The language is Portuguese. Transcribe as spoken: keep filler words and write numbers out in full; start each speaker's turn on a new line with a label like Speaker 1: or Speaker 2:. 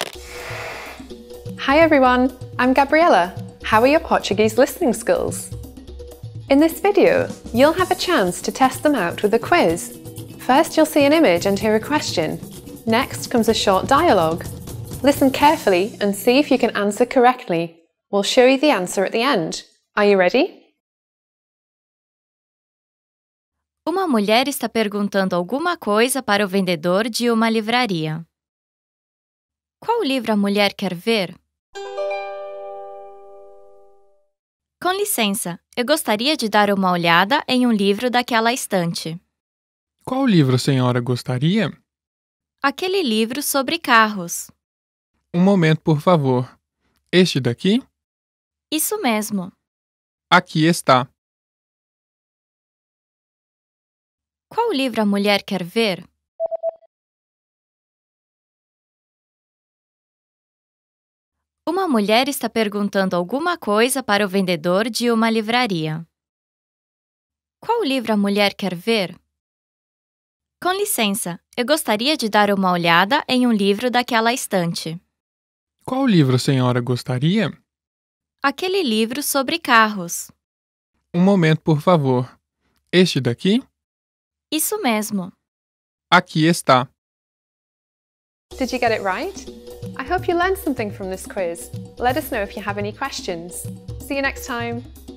Speaker 1: Hi everyone, I'm Gabriella. How are your Portuguese listening skills? In this video, you'll have a chance to test them out with a quiz. First, you'll see an image and hear a question. Next comes a short dialogue. Listen carefully and see if you can answer correctly. We'll show you the answer at the end. Are you ready?
Speaker 2: Uma mulher está perguntando alguma coisa para o vendedor de uma livraria. Qual livro a mulher quer ver? Com licença, eu gostaria de dar uma olhada em um livro daquela estante.
Speaker 3: Qual livro a senhora gostaria?
Speaker 2: Aquele livro sobre carros.
Speaker 3: Um momento, por favor. Este daqui?
Speaker 2: Isso mesmo.
Speaker 3: Aqui está.
Speaker 2: Qual livro a mulher quer ver? Uma mulher está perguntando alguma coisa para o vendedor de uma livraria. Qual livro a mulher quer ver? Com licença, eu gostaria de dar uma olhada em um livro daquela estante.
Speaker 3: Qual livro a senhora gostaria?
Speaker 2: Aquele livro sobre carros.
Speaker 3: Um momento, por favor. Este daqui?
Speaker 2: Isso mesmo.
Speaker 3: Aqui está.
Speaker 1: Did you get it right? I hope you learned something from this quiz. Let us know if you have any questions. See you next time.